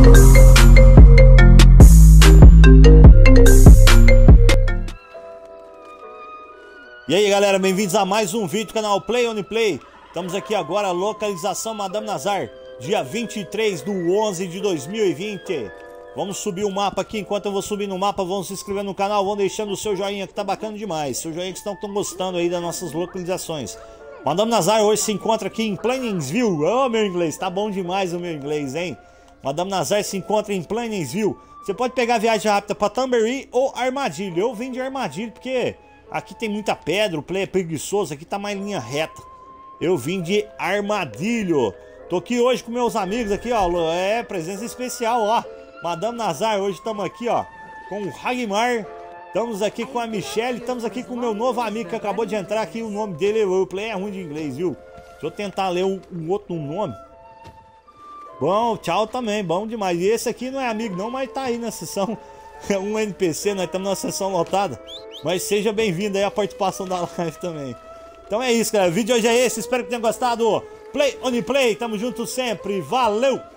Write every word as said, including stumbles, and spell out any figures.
E aí galera, bem-vindos a mais um vídeo do canal Play On Play. Estamos aqui agora, localização Madame Nazar, dia vinte e três do onze de dois mil e vinte. Vamos subir o mapa aqui. Enquanto eu vou subir no mapa, vão se inscrevendo no canal, vão deixando o seu joinha que tá bacana demais. Seu joinha que estão, estão gostando aí das nossas localizações. Madame Nazar hoje se encontra aqui em Plainsville. Oh, meu inglês, tá bom demais o meu inglês, hein? Madame Nazar se encontra em Plainsville. Você pode pegar viagem rápida para Tamboril ou Armadilho. Eu vim de Armadilho porque aqui tem muita pedra, o play é preguiçoso, aqui tá mais linha reta. Eu vim de Armadilho. Tô aqui hoje com meus amigos aqui, ó. É, presença especial, ó. Madame Nazar, hoje estamos aqui, ó, com o Ragmar. Estamos aqui com a Michelle. Estamos aqui com o meu novo amigo que acabou de entrar aqui. O nome dele, o play é ruim de inglês, viu? Deixa eu tentar ler um, um outro nome. Bom, tchau também, bom demais. E esse aqui não é amigo não, mas tá aí na sessão. É um N P C, nós estamos na sessão lotada. Mas seja bem-vindo aí a participação da live também. Então é isso, galera. O vídeo de hoje é esse. Espero que tenham gostado. Play On Play. Tamo junto sempre. Valeu!